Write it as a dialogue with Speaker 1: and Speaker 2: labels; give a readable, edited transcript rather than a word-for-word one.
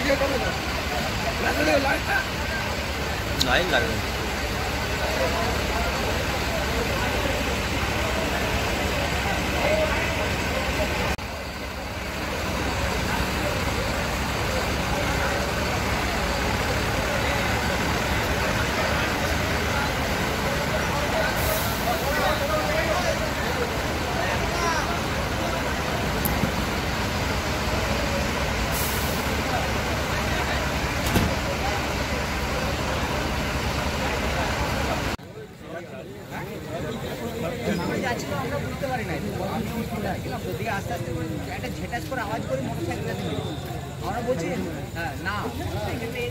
Speaker 1: Line লাগবে।
Speaker 2: আমরা বুঝতে পারি না, ওদিকে আস্তে আস্তে একটা ঝেটাস করে আওয়াজ করে মোটরসাইকেল আমরা বলছি হ্যাঁ না